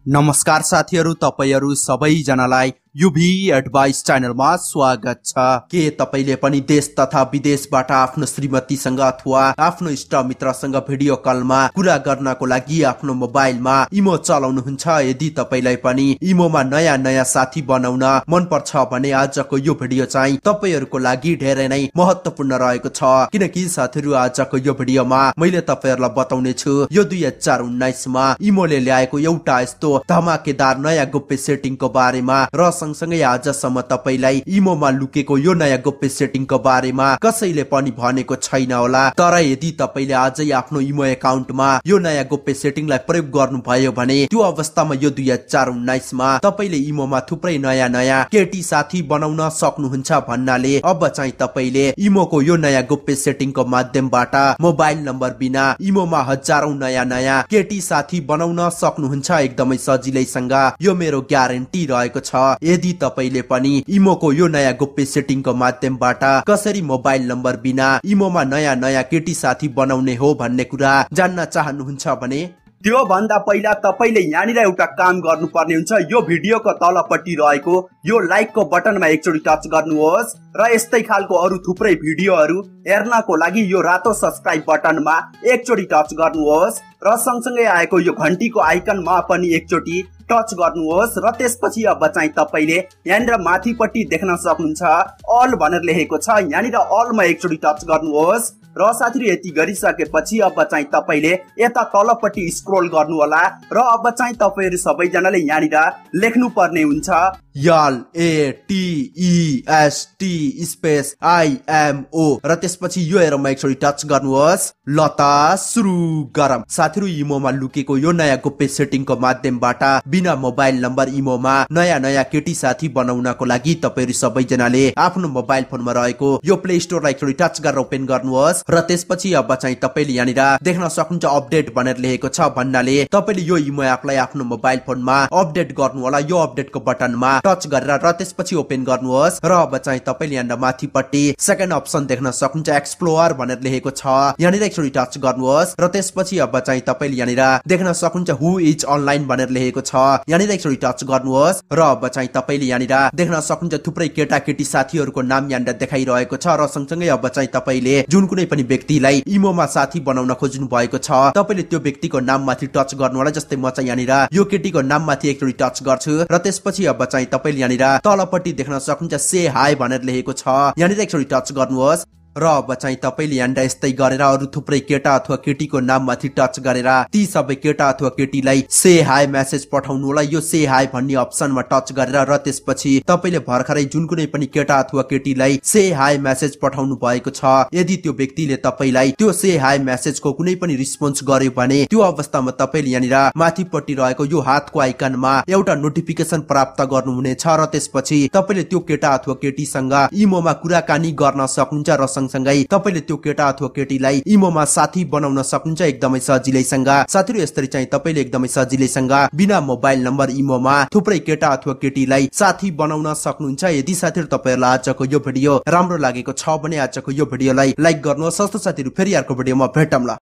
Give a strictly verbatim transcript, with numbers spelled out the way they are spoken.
नमस्कार साथीहरु, तपाईहरु सबैजनालाई UvAdvice च्यानलमा स्वागत छ। के तपाईले पनि देश तथा विदेशबाट आफ्नो श्रीमतीसँग अथवा आफ्नो इष्ट मित्रसँग भिडियो कलमा कुरा गर्नको लागि आफ्नो मोबाइलमा इमो चलाउनुहुन्छ? यदि तपाईलाई पनि इमोमा नयाँ नयाँ साथी बनाउन मन पर्छ भने आजको यो भिडियो चाहिँ तपाईहरुको लागि धेरै नै महत्त्वपूर्ण रहेको छ। किनकि साथीहरु, आजको यो भिडियोमा मैले तपाईहरुलाई बताउने छु यो दुई हजार उन्नाइस मा इमोले ल्याएको एउटा यस्तो धमाकेदार नयाँ गोप्य सेटिङको बारेमा र सँगसँगै आजसम्म तपाईलाई इमोमा लुकेको यो नयाँ गोप्य सेटिङको बारेमा कसैले पनि भनेको छैन होला। तर यदि तपाईले आजै आफ्नो इमो एकाउन्टमा यो नयाँ गोप्य सेटिङलाई प्रयोग गर्नुभयो भने त्यो अवस्थामा यो दुई हजार उन्नाइस मा तपाईले इमोमा थुप्रै नयाँ नयाँ केटी साथी बनाउन सक्नुहुन्छ भन्नाले अब चाहिँ तपाईले इमोको यो नयाँ गोप्य सेटिङको माध्यमबाट मोबाइल नम्बर बिना इमोमा हजारौं नयाँ नयाँ केटी साथी बनाउन सक्नुहुन्छ एकदमै सजिलैसँग। यो मेरो ग्यारेन्टी रहेको छ। यदि तपाईले पनि इमोको यो नयाँ गोप्य सेटिङको माध्यमबाट कसरी मोबाइल नम्बर बिना इमोमा नयाँ नयाँ केटी साथी बनाउने हो भन्ने कुरा जान्न चाहनुहुन्छ भने त्यो भन्दा पहिला तपाईले यहाँनिर एउटा काम गर्नुपर्ने हुन्छ। यो भिडियोको तलपट्टि रहेको यो लाइकको बटनमा एकचोटि टच गर्नुहोस् र यस्तै खालको अरु थुप्रै भिडियोहरू हेर्नको लागि यो रातो सब्स्क्राइब बटनमा एकचोटि टच गर्नुहोस् र सँगसँगै आएको यो घण्टीको आइकनमा पनि एकचोटि टच गर्नुहोस् र त्यसपछि अब चाहिँ तपाईले यहाँनिर माथिपट्टि देख्न सक्नुहुन्छ अल भनेर लेखेको छ। यहाँनिर अलमा एकचोटि टच गर्नुहोस् र साथीहरु यति गरिसकेपछि अब चाहिँ तपाईले यता तलपट्टि स्क्रोल गर्नु होला र अब चाहिँ तपाईहरु सबैजनाले यहाँनिर लेख्नु पर्ने हुन्छ L A T E S T space I M O R त्यसपछि यो हेरमा एकचोटि टच गर्नुहोस्। लता सुरु गरम। साथीहरु, इमोमा लुकेको यो नयाँ गोप्य सेटिङको माध्यमबाट बिना मोबाइल नम्बर इमोमा नयाँ नयाँ केटी साथी बनाउनको लागि तपाईहरु सबैजनाले आफ्नो मोबाइल फोनमा रहेको यो प्ले स्टोरलाई एकचोटि टच गरेर ओपन गर्नुहोस् र त्यसपछि अब चाहिँ तपाईले यहाँनिर देख्न सक्नुहुन्छ अपडेट भनेर लेखेको छ भन्नाले तपाईले यो इमो एपलाई आफ्नो मोबाइल फोनमा अपडेट गर्नु होला। यो अपडेटको बटनमा टच गरेर र त्यसपछि ओपन गर्नुहोस् र अब चाहिँ तपाईले यहाँनिर माथिपट्टि सेकेन्ड अप्सन देख्न सक्नुहुन्छ एक्सप्लोरर भनेर लेखेको छ। यहाँनिर एकचोटि टच गर्नुहोस् र त्यसपछि अब चाहिँ तपाईले यहाँनिर देख्न सक्नुहुन्छ हु इज अनलाइन भनेर लेखेको छ। यहाँनिर एकचोटि टच गर्नुहोस् र अब चाहिँ तपाईले यहाँनिर देख्न सक्नुहुन्छ थुप्रै केटाकेटी साथीहरुको नाम यहाँनिर देखाइरहेको छ र सँगसँगै अब चाहिँ तपाईले जुन कुनै पनि व्यक्तिलाई इमोमा साथी बनाउन खोज्नु भएको छ तपाईले त्यो व्यक्तिको नाममाथि टच गर्नु होला। जस्तै म चाहिँ यहाँनिर यो केटीको नाममाथि एकचोटि टच गर्छु र त्यसपछि अब चाहिँ तपाईले यहाँनिर तलपट्टि देख्न सक्नुहुन्छ से हाई भनेर लेखेको छ। यहाँनिर एकचोटि टच गर्नुहोस् र अब चाहिँ तपाईले यहाँनिर यस्तै गरेर अरु थुप्रै केटा अथवा केटीको नाममाथि टच गरेर ती सबै केटा अथवा केटीलाई से हाई मेसेज पठाउनु होला। यो से हाई भन्ने अप्सनमा टच गरेर र त्यसपछि तपाईले भर्खरै जुन कुनै पनि केटा अथवा केटीलाई से हाई मेसेज पठाउनु भएको छ यदि त्यो व्यक्तिले तपाईलाई त्यो से हाई मेसेजको कुनै पनि रिस्पोन्स गर्यो भने त्यो अवस्थामा तपाईले यहाँनिर माथिपट्टि रहेको यो हातको आइकनमा एउटा नोटिफिकेसन प्राप्त गर्नुहुनेछ र त्यसपछि तपाईले त्यो केटा अथवा केटीसँग इमोमा कुराकानी गर्न सक्नुहुन्छ र सँगसँगै तपाईले त्यो केटा अथवा केटीलाई इमोमा साथी बनाउन सक्नुहुन्छ एकदमै सजिलैसँग। साथीहरु, यसरी चाहिँ तपाईले एकदमै सजिलैसँग बिना मोबाइल नम्बर इमोमा थुप्रै केटा अथवा केटीलाई साथी बनाउन सक्नुहुन्छ। यदि साथीहरु तपाईहरुलाई आजको यो भिडियो राम्रो लागेको छ भने आजको यो भिडियोलाई लाइक गर्नुहोस्। सस्तो साथीहरु, फेरि अर्को भिडियोमा भेटौँला।